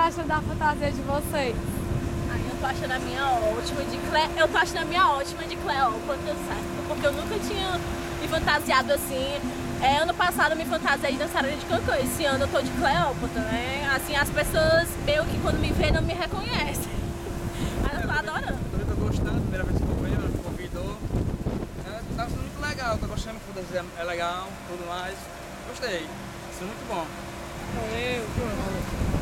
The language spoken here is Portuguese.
acham da fantasia de vocês? Eu tô achando a minha ótima eu tô achando a minha ótima de Cleópatra, certo? Porque eu nunca tinha me fantasiado assim. Ano passado eu me fantasiei de dançarina de Cancã. Esse ano eu tô de Cleópatra, né? Assim, as pessoas meio que quando me veem não me reconhecem. Mas eu tô adorando. Eu tô gostando, primeira vez que eu fui, ela me convidou. Tá sendo muito legal, tô gostando, fantasia é legal, tudo mais. Gostei, isso é muito bom. Valeu.